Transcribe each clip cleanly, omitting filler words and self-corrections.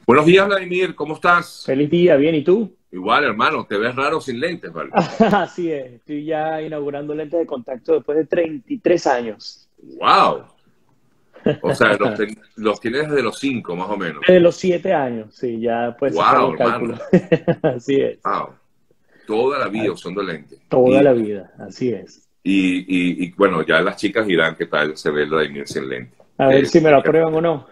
Buenos días, Vladimir, ¿cómo estás? Feliz día, bien, ¿y tú? Igual, hermano, te ves raro sin lentes, ¿vale? Así es, estoy ya inaugurando lentes de contacto después de 33 años. ¡Wow! O sea, los tienes desde los 5, más o menos. Desde los 7 años, sí, ya puedes sacar ¡Wow, los cálculos. hermano! Así es, ¡Wow! Toda la vida a- usando lentes. toda la vida, así es. Bueno, ya las chicas dirán qué tal se ve Vladimir sin lentes. A ver si me lo aprueban o no.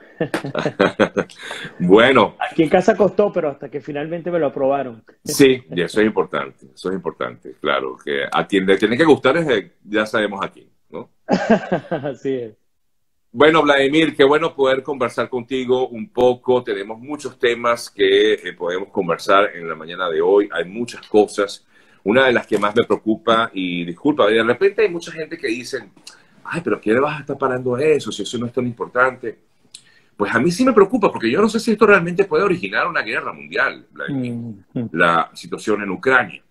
Bueno, Aquí en casa costó, pero hasta que finalmente me lo aprobaron. sí, y eso es importante, claro, que a quien le tiene que gustar ya sabemos a quién, ¿no? Así es. Bueno, Vladimir, qué bueno poder conversar contigo un poco. Tenemos muchos temas que podemos conversar en la mañana de hoy. Hay muchas cosas. Una de las que más me preocupa, y disculpa, de repente hay mucha gente que dice, ay, pero ¿qué le vas a estar parando a eso si eso no es tan importante? Pues a mí sí me preocupa porque yo no sé si esto realmente puede originar una guerra mundial, Vladimir, Mm, mm. la situación en Ucrania.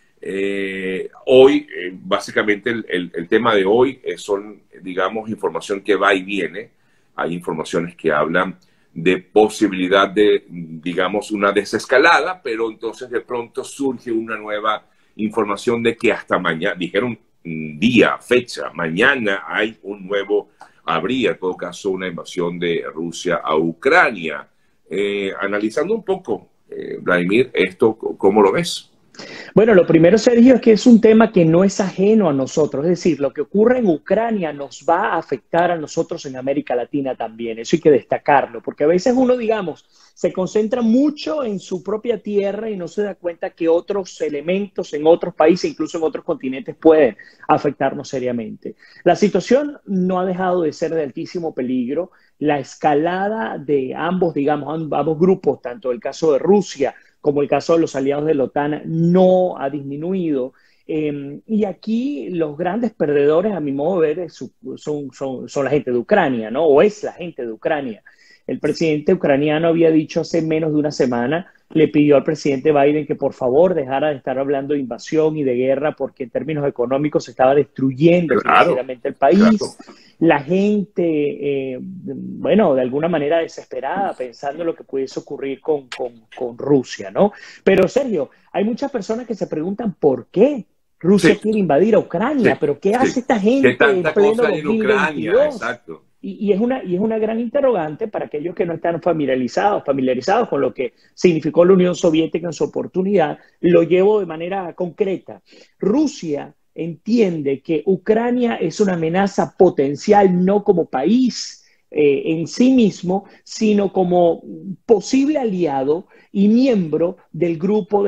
Hoy, básicamente, el tema de hoy son, digamos, información que va y viene. Hay informaciones que hablan de posibilidad de, digamos, una desescalada, pero entonces de pronto surge una nueva información de que hasta mañana, dijeron día, fecha, mañana habría en todo caso una invasión de Rusia a Ucrania. Analizando un poco, Vladimir, esto, ¿cómo lo ves? Bueno, lo primero, Sergio, es que es un tema que no es ajeno a nosotros. Es decir, lo que ocurre en Ucrania nos va a afectar a nosotros en América Latina también. Eso hay que destacarlo, porque a veces uno, digamos, se concentra mucho en su propia tierra y no se da cuenta que otros elementos en otros países, incluso en otros continentes, pueden afectarnos seriamente. La situación no ha dejado de ser de altísimo peligro. La escalada de ambos, digamos, ambos grupos, tanto el caso de Rusia, como el caso de los aliados de la OTAN, no ha disminuido. Y aquí los grandes perdedores, a mi modo de ver, son la gente de Ucrania, ¿no? O es la gente de Ucrania. El presidente ucraniano había dicho hace menos de una semana, le pidió al presidente Biden que por favor dejara de estar hablando de invasión y de guerra porque en términos económicos se estaba destruyendo Claro, financieramente el claro. país. La gente, bueno, de alguna manera desesperada, pensando en lo que pudiese ocurrir con Rusia, ¿no? Pero Sergio, hay muchas personas que se preguntan por qué Rusia Sí, quiere invadir a sí, Ucrania, pero ¿qué sí. hace esta ¿Qué gente en tanta pleno cosa hay en Ucrania? 2022? Exacto. Y es una gran interrogante para aquellos que no están familiarizados con lo que significó la Unión Soviética en su oportunidad. Lo llevo de manera concreta. Rusia entiende que Ucrania es una amenaza potencial no como país en sí mismo, sino como posible aliado y miembro del grupo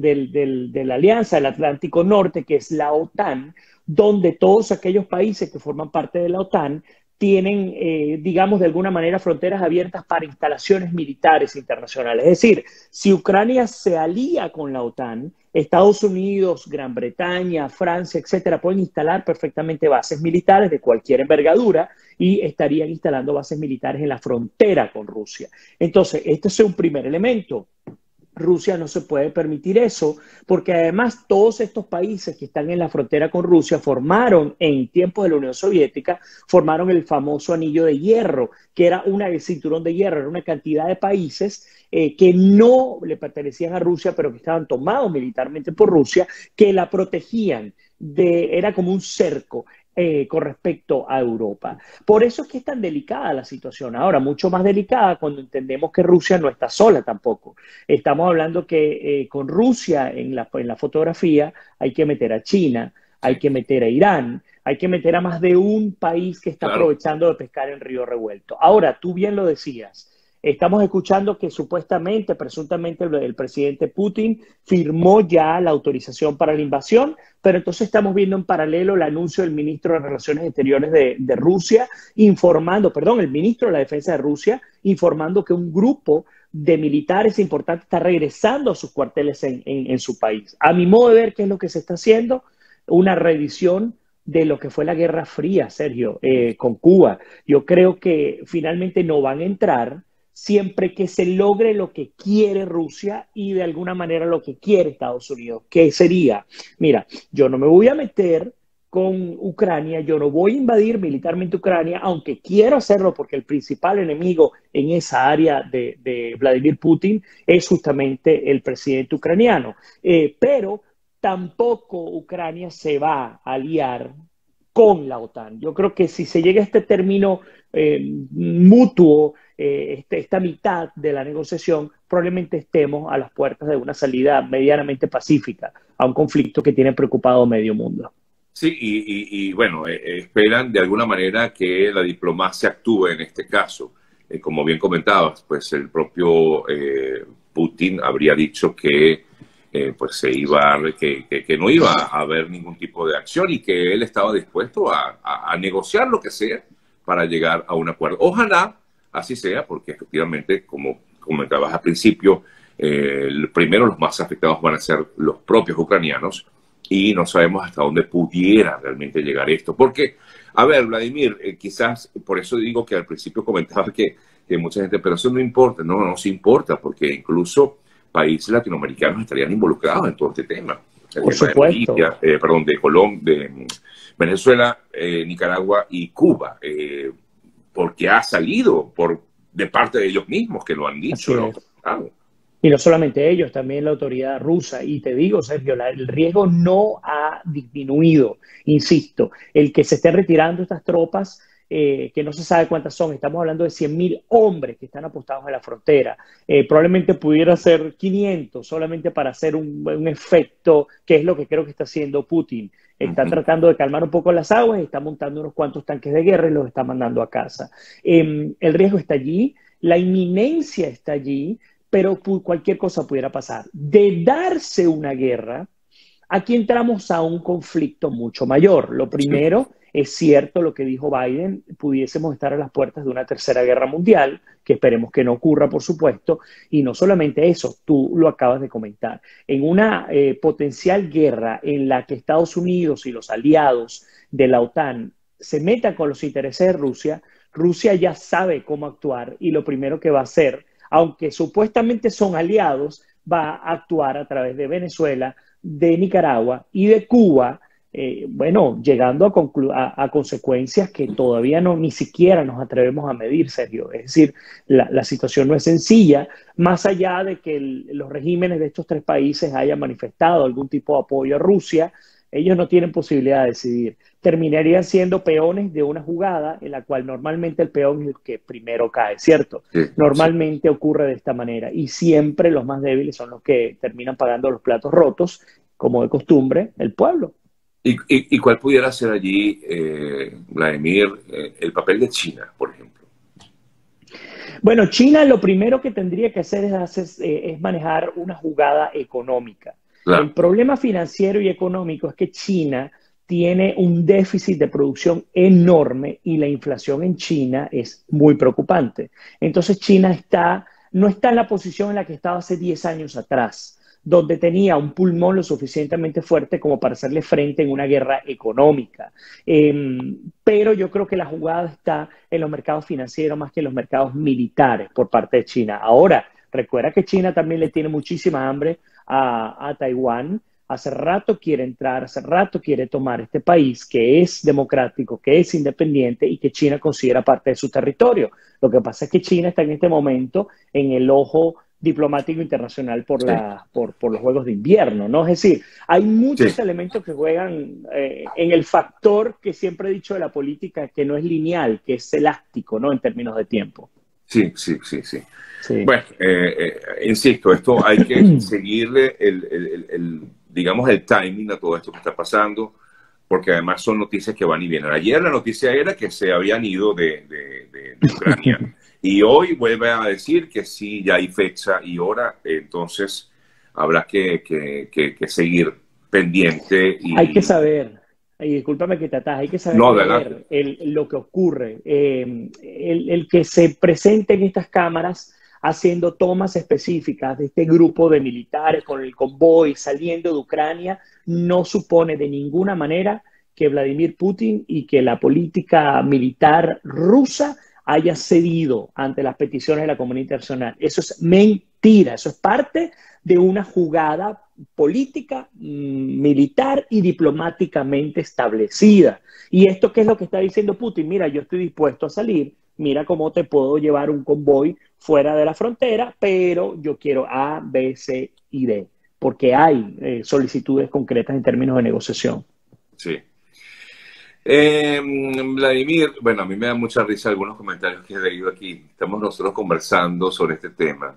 de la Alianza del Atlántico Norte, que es la OTAN, donde todos aquellos países que forman parte de la OTAN tienen, digamos, de alguna manera fronteras abiertas para instalaciones militares internacionales. Es decir, si Ucrania se alía con la OTAN, Estados Unidos, Gran Bretaña, Francia, etcétera, pueden instalar perfectamente bases militares de cualquier envergadura y estarían instalando bases militares en la frontera con Rusia. Entonces, este es un primer elemento. Rusia no se puede permitir eso, porque además todos estos países que están en la frontera con Rusia formaron, en tiempos de la Unión Soviética, formaron el famoso anillo de hierro, que era el cinturón de hierro, era una cantidad de países que no le pertenecían a Rusia, pero que estaban tomados militarmente por Rusia, que la protegían. Era como un cerco con respecto a Europa. Por eso es que es tan delicada la situación ahora, mucho más delicada cuando entendemos que Rusia no está sola tampoco. Estamos hablando que con Rusia en la fotografía hay que meter a China, hay Sí, que meter a Irán, hay que meter a más de un país que está claro. aprovechando de pescar en río revuelto. Ahora, tú bien lo decías, estamos escuchando que supuestamente, presuntamente, el presidente Putin firmó ya la autorización para la invasión, pero entonces estamos viendo en paralelo el anuncio del ministro de Relaciones Exteriores de Rusia, el ministro de la Defensa de Rusia, informando que un grupo de militares importantes está regresando a sus cuarteles en su país. A mi modo de ver, ¿qué es lo que se está haciendo? Una revisión de lo que fue la Guerra Fría, Sergio, con Cuba. Yo creo que finalmente no van a entrar siempre que se logre lo que quiere Rusia y de alguna manera lo que quiere Estados Unidos. ¿Qué sería? Mira, yo no me voy a meter con Ucrania, yo no voy a invadir militarmente Ucrania, aunque quiero hacerlo porque el principal enemigo en esa área de Vladimir Putin es justamente el presidente ucraniano. Pero tampoco Ucrania se va a aliar con la OTAN. Yo creo que si se llega a este término mutuo, esta mitad de la negociación, probablemente estemos a las puertas de una salida medianamente pacífica a un conflicto que tiene preocupado a medio mundo. Sí, bueno, esperan de alguna manera que la diplomacia actúe en este caso. Como bien comentabas, pues el propio Putin habría dicho que pues que no iba a haber ningún tipo de acción y que él estaba dispuesto a negociar lo que sea para llegar a un acuerdo. Ojalá así sea, porque efectivamente, como comentabas al principio, primero los más afectados van a ser los propios ucranianos y no sabemos hasta dónde pudiera realmente llegar esto. Porque, a ver, Vladimir, quizás por eso digo que al principio comentaba que mucha gente, pero eso no importa. No, no se importa, porque incluso países latinoamericanos estarían involucrados en todo este tema. El Por tema de supuesto. Bolivia, de Colombia, de Venezuela, Nicaragua y Cuba, porque ha salido de parte de ellos mismos, que lo han dicho, Así ¿no? es. Claro. Y no solamente ellos, también la autoridad rusa. Y te digo, Sergio, el riesgo no ha disminuido. Insisto, el que se estén retirando estas tropas, que no se sabe cuántas son, estamos hablando de 100.000 hombres que están apostados en la frontera. Probablemente pudiera ser 500, solamente para hacer un efecto, que es lo que creo que está haciendo Putin. Está tratando de calmar un poco las aguas, está montando unos cuantos tanques de guerra y los está mandando a casa. El riesgo está allí, la inminencia está allí, pero cualquier cosa pudiera pasar. De darse una guerra, aquí entramos a un conflicto mucho mayor. Lo primero, es cierto lo que dijo Biden, pudiésemos estar a las puertas de una tercera guerra mundial, que esperemos que no ocurra, por supuesto, y no solamente eso, tú lo acabas de comentar. En una potencial guerra en la que Estados Unidos y los aliados de la OTAN se metan con los intereses de Rusia, Rusia ya sabe cómo actuar y lo primero que va a hacer, aunque supuestamente son aliados, va a actuar a través de Venezuela, de Nicaragua y de Cuba, bueno, llegando a consecuencias que todavía ni siquiera nos atrevemos a medir, Sergio. Es decir, la situación no es sencilla, más allá de que los regímenes de estos tres países hayan manifestado algún tipo de apoyo a Rusia, ellos no tienen posibilidad de decidir. Terminarían siendo peones de una jugada en la cual normalmente el peón es el que primero cae, ¿cierto? Sí, Normalmente ocurre de esta manera y siempre los más débiles son los que terminan pagando los platos rotos, como de costumbre, el pueblo. ¿Y cuál pudiera ser allí, Vladimir, el papel de China, por ejemplo? Bueno, China lo primero que tendría que hacer es manejar una jugada económica. Claro. El problema financiero y económico es que China tiene un déficit de producción enorme y la inflación en China es muy preocupante. Entonces China no está en la posición en la que estaba hace 10 años atrás, donde tenía un pulmón lo suficientemente fuerte como para hacerle frente en una guerra económica. Pero yo creo que la jugada está en los mercados financieros más que en los mercados militares por parte de China. Ahora, recuerda que China también le tiene muchísima hambre a Taiwán. Hace rato quiere entrar, hace rato quiere tomar este país que es democrático, que es independiente y que China considera parte de su territorio. Lo que pasa es que China está en este momento en el ojo diplomático internacional por los Juegos de Invierno, ¿no? Es decir, hay muchos elementos que juegan en el factor que siempre he dicho de la política, que no es lineal, que es elástico, ¿no? En términos de tiempo. Sí. Bueno, insisto, esto hay que seguirle digamos, el timing a todo esto que está pasando, porque además son noticias que van y vienen. Ayer la noticia era que se habían ido de Ucrania y hoy vuelve a decir que sí, ya hay fecha y hora, entonces habrá que seguir pendiente. Hay que saber, y discúlpame que te ataje, hay que saber lo que ocurre. El que se presenten estas cámaras haciendo tomas específicas de este grupo de militares con el convoy saliendo de Ucrania no supone de ninguna manera que Vladimir Putin y que la política militar rusa haya cedido ante las peticiones de la comunidad internacional. Eso es mentira. mentira, eso es parte de una jugada política, militar y diplomáticamente establecida. ¿Y esto qué es lo que está diciendo Putin? Mira, yo estoy dispuesto a salir, mira cómo te puedo llevar un convoy fuera de la frontera, pero yo quiero A, B, C y D, porque hay solicitudes concretas en términos de negociación. Sí. Vladimir, bueno, a mí me da mucha risa algunos comentarios que he leído aquí. Estamos nosotros conversando sobre este tema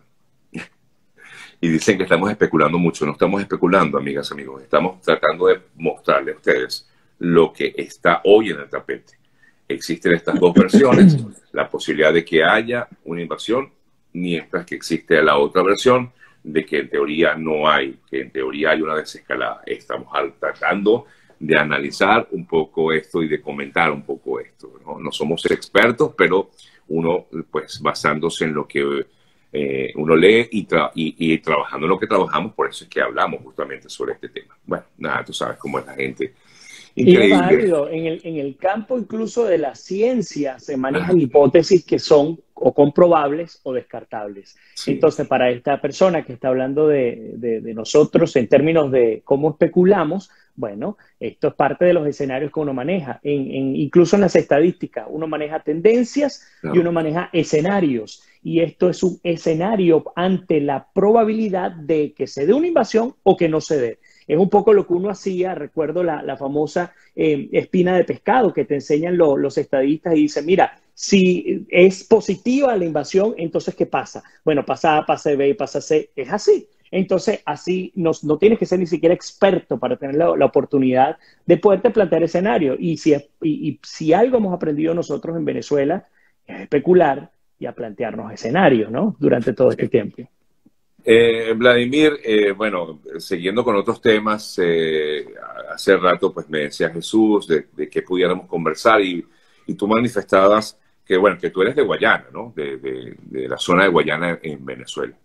y dicen que estamos especulando mucho. No estamos especulando, amigas, amigos. Estamos tratando de mostrarles a ustedes lo que está hoy en el tapete. Existen estas dos versiones, la posibilidad de que haya una invasión, mientras que existe la otra versión de que en teoría no hay, que en teoría hay una desescalada. Estamos tratando de analizar un poco esto y de comentar un poco esto, ¿no? No somos expertos, pero uno, pues basándose en lo que uno lee y trabajando en lo que trabajamos, por eso es que hablamos justamente sobre este tema. Bueno, nada, tú sabes cómo es la gente. Increíble. Y es válido, en el campo incluso de la ciencia se manejan hipótesis que son o comprobables o descartables. Sí. Entonces, para esta persona que está hablando de nosotros en términos de cómo especulamos, bueno, esto es parte de los escenarios que uno maneja. Incluso en las estadísticas, uno maneja tendencias y uno maneja escenarios. Y esto es un escenario ante la probabilidad de que se dé una invasión o que no se dé. Es un poco lo que uno hacía, recuerdo la famosa espina de pescado que te enseñan los estadistas y dicen, mira, si es positiva la invasión, entonces ¿qué pasa? Bueno, pasa A, pasa B, pasa C, es así. Entonces, así no tienes que ser ni siquiera experto para tener la oportunidad de poderte plantear escenarios. Y si algo hemos aprendido nosotros en Venezuela es especular y a plantearnos escenarios, ¿no? Durante todo este tiempo. Vladimir, bueno, siguiendo con otros temas, hace rato pues me decía Jesús de que pudiéramos conversar y tú manifestabas que, bueno, que tú eres de Guayana, ¿no? De la zona de Guayana en Venezuela.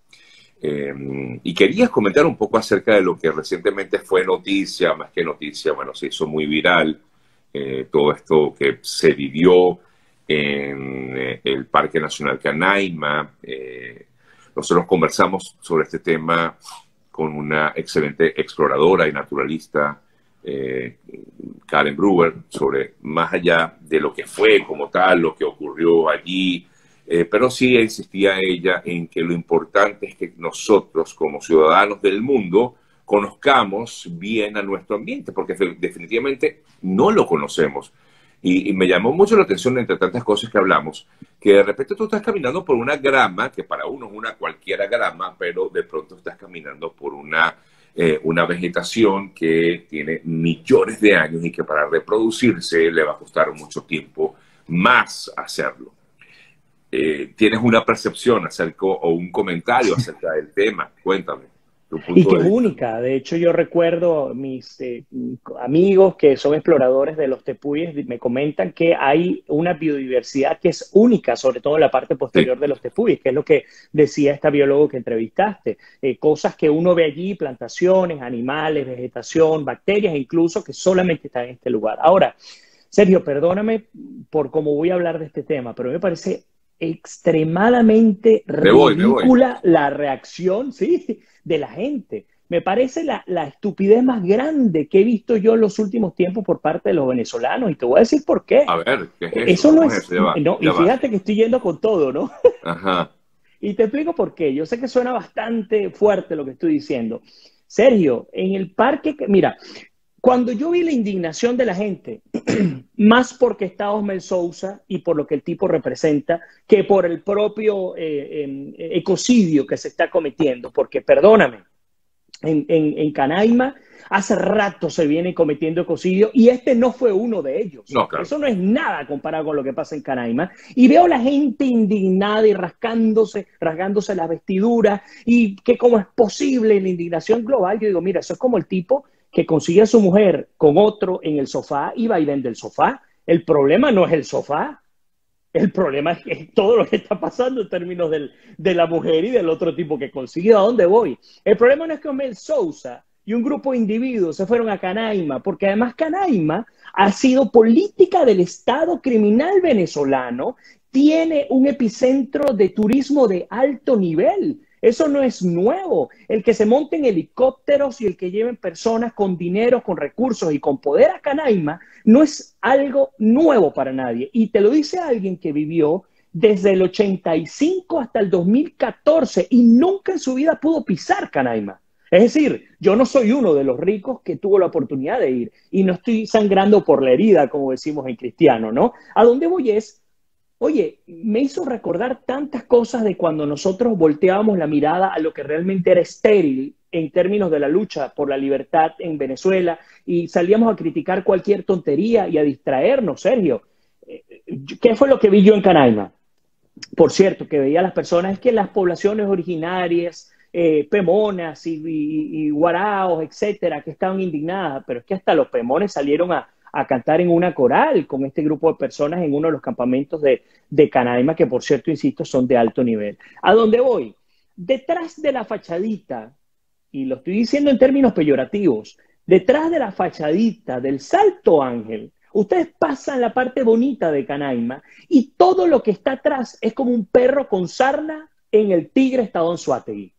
Y querías comentar un poco acerca de lo que recientemente fue noticia, más que noticia, bueno, se hizo muy viral, todo esto que se vivió en el Parque Nacional Canaima. Nosotros conversamos sobre este tema con una excelente exploradora y naturalista, Karen Brewer, sobre más allá de lo que fue como tal, lo que ocurrió allí, pero sí insistía ella en que lo importante es que nosotros como ciudadanos del mundo conozcamos bien a nuestro ambiente, porque definitivamente no lo conocemos. Y me llamó mucho la atención, entre tantas cosas que hablamos, que de repente tú estás caminando por una grama, que para uno es una cualquiera grama, pero de pronto estás caminando por una vegetación que tiene millones de años y que para reproducirse le va a costar mucho tiempo más hacerlo. ¿Tienes una percepción acerca o un comentario acerca del tema? Cuéntame. Y que es única. De hecho, yo recuerdo mis amigos que son exploradores de los tepuyes, me comentan que hay una biodiversidad que es única, sobre todo en la parte posterior de los tepuyes, que es lo que decía esta biólogo que entrevistaste. Cosas que uno ve allí, plantaciones, animales, vegetación, bacterias, incluso que solamente están en este lugar. Ahora, Sergio, perdóname por cómo voy a hablar de este tema, pero me parece extremadamente ridícula la reacción, ¿sí?, de la gente. Me parece la estupidez más grande que he visto yo en los últimos tiempos por parte de los venezolanos, y te voy a decir por qué. A ver, ¿qué es eso? Eso no es... No, y fíjate que estoy yendo con todo, ¿no? Ajá. Y te explico por qué. Yo sé que suena bastante fuerte lo que estoy diciendo. Sergio, en el parque... Mira, cuando yo vi la indignación de la gente, más porque está Osmel Sousa y por lo que el tipo representa, que por el propio ecocidio que se está cometiendo, porque perdóname, en Canaima hace rato se viene cometiendo ecocidio y este no fue uno de ellos. No, claro. Eso no es nada comparado con lo que pasa en Canaima. Y veo a la gente indignada y rasgándose las vestiduras y que cómo es posible la indignación global. Yo digo, mira, eso es como el tipo que consigue a su mujer con otro en el sofá y va y vende el sofá. El problema no es el sofá. El problema es todo lo que está pasando en términos de la mujer y del otro tipo que consigue. ¿A dónde voy? El problema no es que Osmel Sousa y un grupo de individuos se fueron a Canaima, porque además Canaima ha sido política del Estado criminal venezolano, tiene un epicentro de turismo de alto nivel. Eso no es nuevo. El que se monten helicópteros y el que lleven personas con dinero, con recursos y con poder a Canaima no es algo nuevo para nadie. Y te lo dice alguien que vivió desde el 85 hasta el 2014 y nunca en su vida pudo pisar Canaima. Es decir, yo no soy uno de los ricos que tuvo la oportunidad de ir y no estoy sangrando por la herida, como decimos en cristiano, ¿no? A dónde voy es, oye, me hizo recordar tantas cosas de cuando nosotros volteábamos la mirada a lo que realmente era estéril en términos de la lucha por la libertad en Venezuela y salíamos a criticar cualquier tontería y a distraernos, Sergio. ¿Qué fue lo que vi yo en Canaima? Por cierto, que veía a las personas, es que las poblaciones originarias, pemonas y guaraos, etcétera, que estaban indignadas, pero es que hasta los pemones salieron a cantar en una coral con este grupo de personas en uno de los campamentos de Canaima, que por cierto, insisto, son de alto nivel. ¿A dónde voy? Detrás de la fachadita, y lo estoy diciendo en términos peyorativos, detrás de la fachadita del Salto Ángel, ustedes pasan la parte bonita de Canaima y todo lo que está atrás es como un perro con sarna en el Tigre Estado Anzoátegui.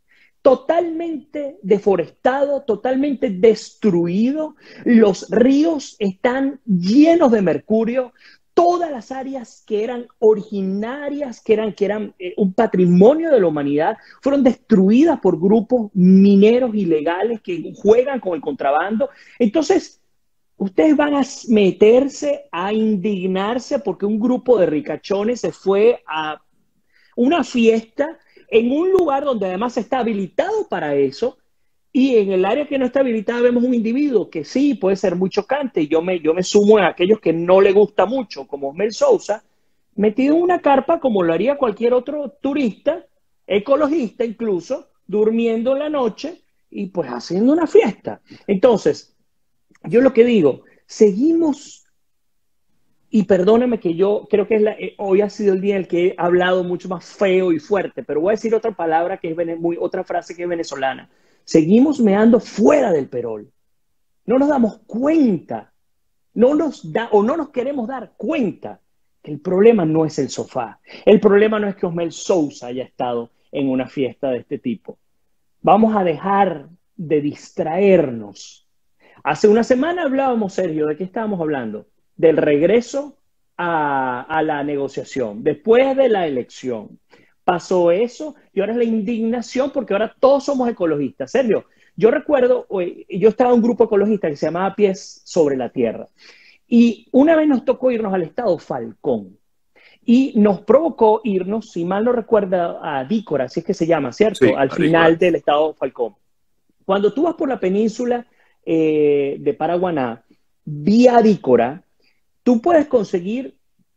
Totalmente deforestado, totalmente destruido, los ríos están llenos de mercurio, todas las áreas que eran originarias, que eran un patrimonio de la humanidad, fueron destruidas por grupos mineros ilegales que juegan con el contrabando. Entonces, ustedes van a meterse, a indignarse porque un grupo de ricachones se fue a una fiesta en un lugar donde además está habilitado para eso, y en el área que no está habilitada vemos un individuo que sí puede ser muy chocante, y yo me sumo a aquellos que no le gusta mucho, como Osmel Sousa, metido en una carpa como lo haría cualquier otro turista, ecologista incluso, durmiendo en la noche y pues haciendo una fiesta. Entonces, yo lo que digo, seguimos, y perdóname que yo creo que hoy ha sido el día en el que he hablado mucho más feo y fuerte, pero voy a decir otra palabra que es otra frase que es venezolana. Seguimos meando fuera del perol. No nos damos cuenta, no nos queremos dar cuenta que el problema no es el sofá. El problema no es que Osmel Sousa haya estado en una fiesta de este tipo. Vamos a dejar de distraernos. Hace una semana hablábamos, Sergio, ¿de qué estábamos hablando? Del regreso a la negociación, después de la elección. Pasó eso y ahora es la indignación porque ahora todos somos ecologistas. Sergio, yo recuerdo, yo estaba en un grupo ecologista que se llamaba Pies sobre la Tierra y una vez nos tocó irnos al estado Falcón y nos provocó irnos, si mal no recuerda, a Dícora, así es que se llama, ¿cierto? Sí, al final del estado Falcón. Cuando tú vas por la península de Paraguaná, vía Dícora, tú puedes conseguir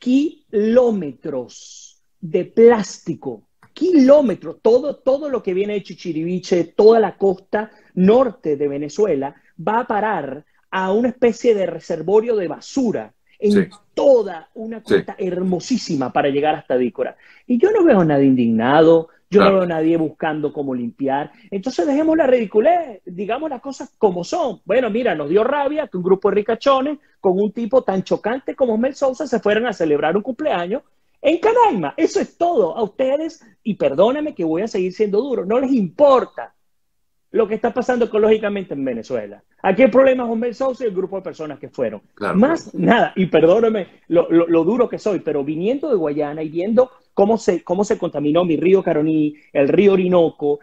kilómetros de plástico, kilómetros, todo lo que viene de Chichiriviche, toda la costa norte de Venezuela, va a parar a una especie de reservorio de basura en toda una costa hermosísima para llegar hasta Dícora. Y yo no veo a nadie indignado, yo no veo a nadie buscando cómo limpiar. Entonces dejemos la ridiculez, digamos las cosas como son. Bueno, mira, nos dio rabia que un grupo de ricachones con un tipo tan chocante como Osmel Sousa se fueran a celebrar un cumpleaños en Canaima. Eso es todo. A ustedes, y perdóname que voy a seguir siendo duro, no les importa lo que está pasando ecológicamente en Venezuela. Aquí el problema es Osmel Sousa y el grupo de personas que fueron. Más nada, y perdóname lo duro que soy, pero viniendo de Guayana y viendo cómo se contaminó mi río Caroní, el río Orinoco,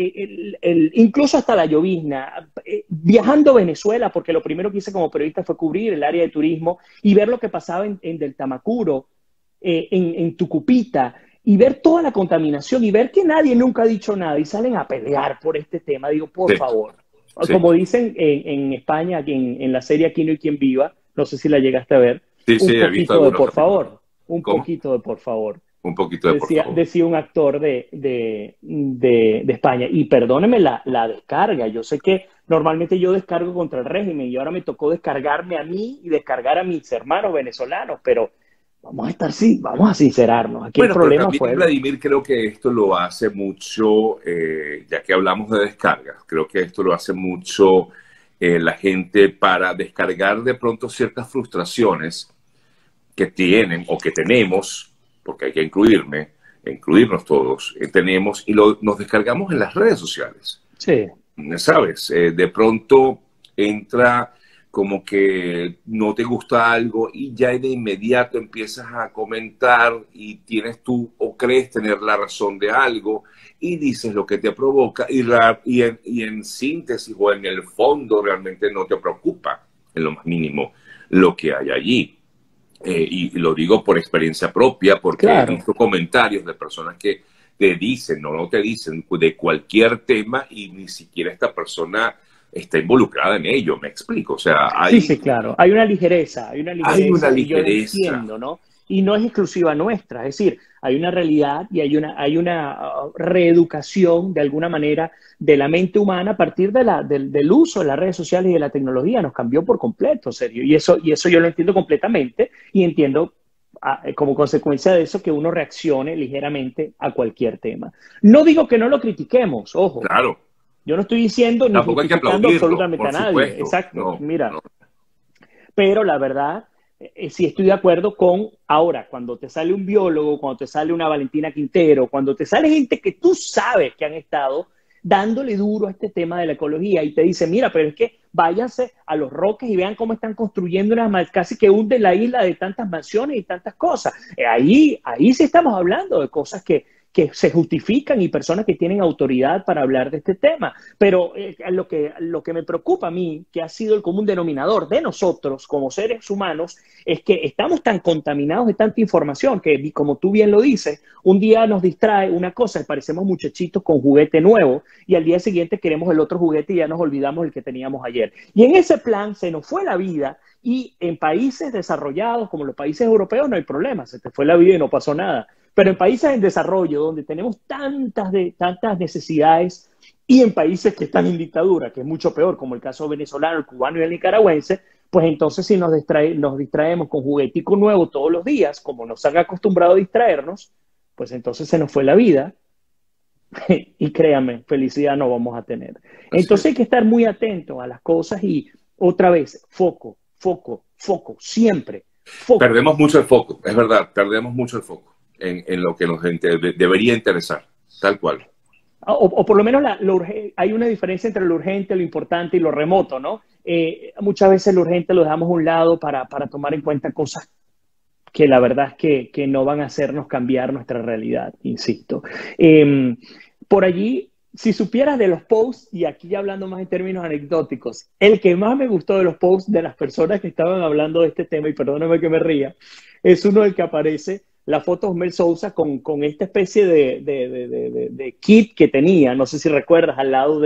incluso hasta la llovizna, viajando a Venezuela, porque lo primero que hice como periodista fue cubrir el área de turismo y ver lo que pasaba en Del Tamacuro, en Tucupita, y ver toda la contaminación y ver que nadie nunca ha dicho nada y salen a pelear por este tema. Digo, por favor, como dicen en España, en la serie Aquí no hay quien viva, no sé si la llegaste a ver, un poquito de por favor, un poquito de por favor. Un poquito de por favor. Decía un actor de España. Y perdóneme la descarga. Yo sé que normalmente yo descargo contra el régimen y ahora me tocó descargarme a mí y descargar a mis hermanos venezolanos, pero vamos a sincerarnos. Aquí el problema fue... Vladimir, creo que esto lo hace mucho, ya que hablamos de descargas, creo que esto lo hace mucho la gente para descargar de pronto ciertas frustraciones que tienen o que tenemos, porque hay que incluirme, incluirnos todos, tenemos y nos descargamos en las redes sociales. Sí. ¿Sabes? De pronto entra como que no te gusta algo y ya de inmediato empiezas a comentar y tienes tú o crees tener la razón de algo y dices lo que te provoca y en síntesis o en el fondo realmente no te preocupa en lo más mínimo lo que hay allí. Y lo digo por experiencia propia porque Claro. he visto comentarios de personas que te dicen o no te dicen de cualquier tema y ni siquiera esta persona está involucrada en ello, me explico. O sea, Sí, sí, claro. Hay una ligereza, hay una y yo la ligereza. entiendo, ¿no? Y no es exclusiva nuestra, es decir, hay una realidad y hay una reeducación de alguna manera de la mente humana a partir del uso de las redes sociales y de la tecnología. Nos cambió por completo, serio. Y eso yo lo entiendo completamente y entiendo como consecuencia de eso que uno reaccione ligeramente a cualquier tema. No digo que no lo critiquemos, ojo. Claro, Yo no estoy diciendo ni tampoco hay que justificando aplaudirlo, absolutamente a por nadie. supuesto. Exacto. No, Mira, no. pero la verdad, sí estoy de acuerdo con ahora, cuando te sale un biólogo, cuando te sale una Valentina Quintero, cuando te sale gente que tú sabes que han estado dándole duro a este tema de la ecología y te dice, mira, pero es que váyanse a Los Roques y vean cómo están construyendo casi que hunden la isla de tantas mansiones y tantas cosas. Ahí sí estamos hablando de cosas que se justifican y personas que tienen autoridad para hablar de este tema. Pero lo que me preocupa a mí, que ha sido el común denominador de nosotros como seres humanos, es que estamos tan contaminados de tanta información que, como tú bien lo dices, un día nos distrae una cosa y parecemos muchachitos con juguete nuevo y al día siguiente queremos el otro juguete y ya nos olvidamos el que teníamos ayer. Y en ese plan se nos fue la vida y en países desarrollados como los países europeos no hay problema, se te fue la vida y no pasó nada. Pero en países en desarrollo, donde tenemos tantas necesidades, y en países que están en dictadura, que es mucho peor, como el caso venezolano, el cubano y el nicaragüense, pues entonces si nos distraemos con juguetico nuevo todos los días, como nos han acostumbrado a distraernos, pues entonces se nos fue la vida y créanme, felicidad no vamos a tener. Entonces hay que estar muy atentos a las cosas y otra vez, foco, foco, foco, siempre, foco. Perdemos mucho el foco, es verdad, perdemos mucho el foco en lo que nos debería interesar, tal cual. O por lo menos hay una diferencia entre lo urgente, lo importante y lo remoto, ¿no? Muchas veces lo urgente lo dejamos a un lado para tomar en cuenta cosas que la verdad es que no van a hacernos cambiar nuestra realidad, insisto. Por allí, si supieras de los posts, y aquí ya hablando más en términos anecdóticos, el que más me gustó de los posts de las personas que estaban hablando de este tema, y perdóname que me ría, es uno del que aparece la foto de Osmel Sousa con esta especie de kit que tenía, no sé si recuerdas, al lado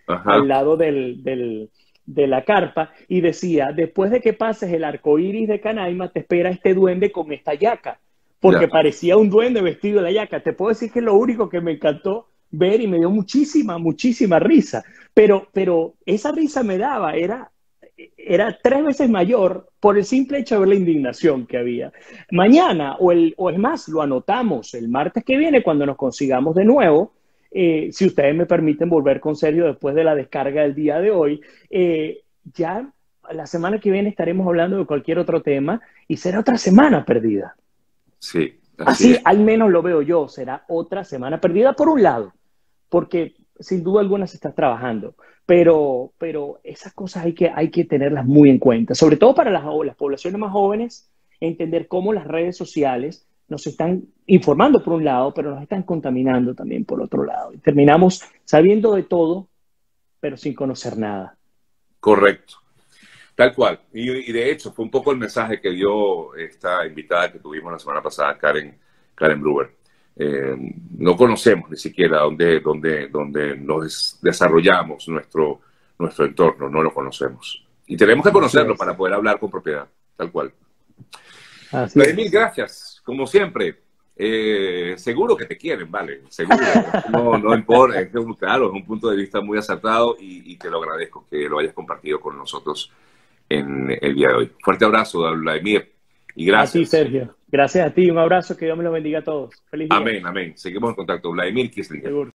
de la carpa, y decía, después de que pases el arco iris de Canaima, te espera este duende con esta yaca, porque parecía un duende vestido de la yaca. Te puedo decir que es lo único que me encantó ver y me dio muchísima, muchísima risa, pero esa risa me daba, era 3 veces mayor por el simple hecho de ver la indignación que había. Mañana, o es más, lo anotamos el martes que viene cuando nos consigamos de nuevo, si ustedes me permiten volver con Sergio después de la descarga del día de hoy, ya la semana que viene estaremos hablando de cualquier otro tema y será otra semana perdida. Sí, así al menos lo veo yo, será otra semana perdida por un lado, porque sin duda alguna se está trabajando, pero esas cosas hay que tenerlas muy en cuenta, sobre todo para las poblaciones más jóvenes, entender cómo las redes sociales nos están informando por un lado, pero nos están contaminando también por otro lado. Y terminamos sabiendo de todo, pero sin conocer nada. Correcto. Tal cual. Y de hecho, fue un poco el mensaje que dio esta invitada que tuvimos la semana pasada, Karen Brewer. No conocemos ni siquiera dónde nos desarrollamos nuestro entorno, no lo conocemos. Y tenemos que conocerlo para poder hablar con propiedad, tal cual. Mil gracias, como siempre. Seguro que te quieren, vale, seguro. No importa, claro, es un punto de vista muy acertado y te lo agradezco que lo hayas compartido con nosotros en el día de hoy. Fuerte abrazo, Vladimir, y gracias. A ti, Sergio. Gracias a ti, un abrazo, que Dios me lo bendiga a todos. Feliz día. Amén, amén. Seguimos en contacto. Vladimir Quisling.